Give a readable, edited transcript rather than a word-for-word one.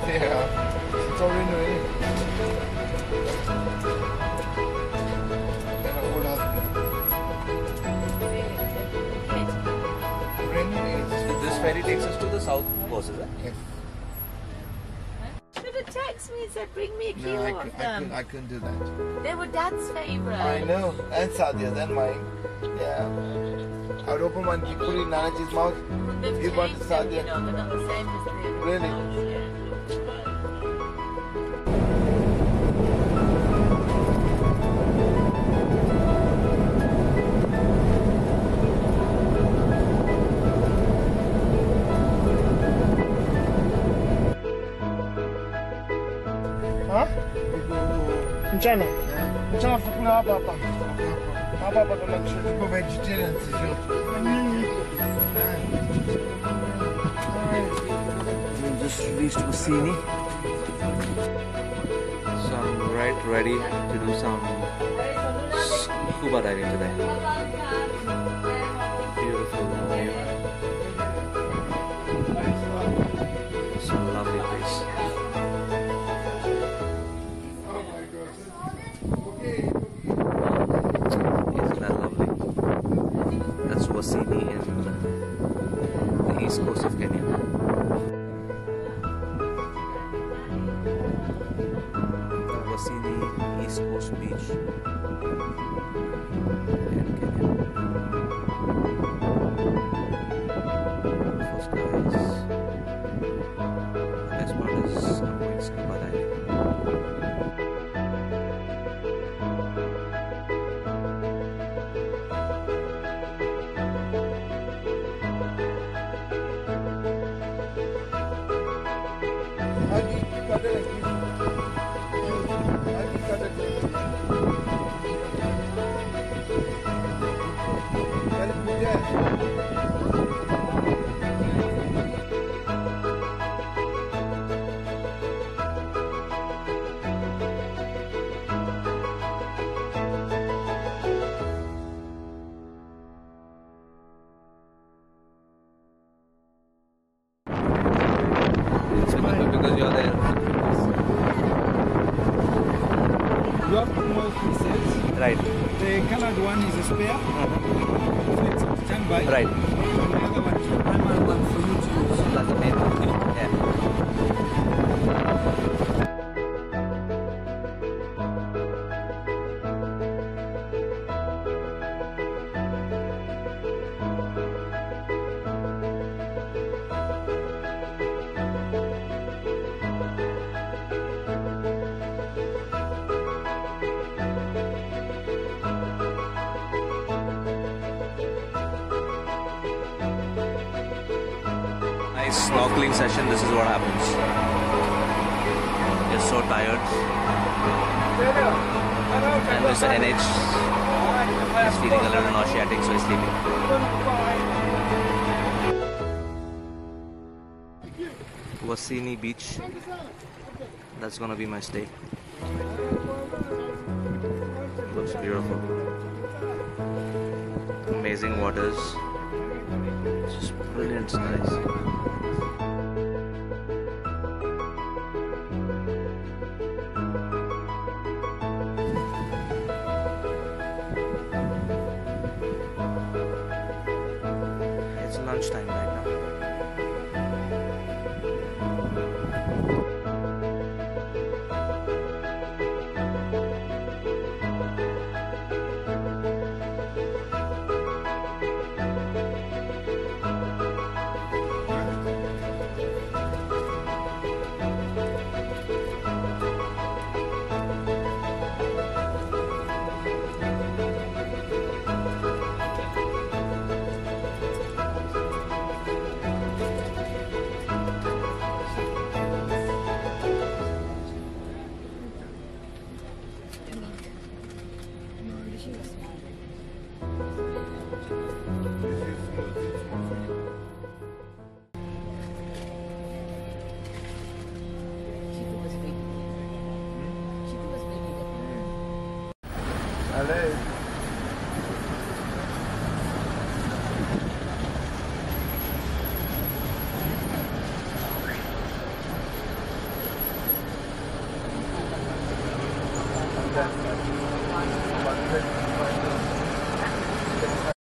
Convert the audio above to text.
Yeah, it's already raining. And an old husband. Raining is. So this ferry takes us to the south coast, is it? Yes. Should have texted me and said, bring me a No, kilo of them. I couldn't do that. They were Dad's favourite. I know, and Sadia's and mine. Yeah. I would open one, you put it in Nanaji's mouth. They've Give one to changed them, Sadia. you know, they're not the same as the Really? ones, yeah. Huh? Mchana. Mchana tukula hapa hapa. Hapa hapa tuko vegetarian sio? We just reached Wasini. So I'm right ready to do some scuba diving today. Beautiful view. It's a lovely place. Isn't that lovely? That's Wasini in the east coast of Kenya. Wasini East Coast Beach in Kenya. Beautiful skies. The best part is I'm going scuba diving. Because you're there. You have more presets. Right. The colored one is a spare. So it's on standby. Right. And the other one is the primary one for you to use. That's the main one. Yeah. Nice snorkeling session. This is what happens. You're so tired. And Mr. NH is feeling a little nauseatic, so he's sleeping. Wasini Beach. That's gonna be my stay. Looks beautiful. Amazing waters. Just brilliant skies. It's lunchtime right now.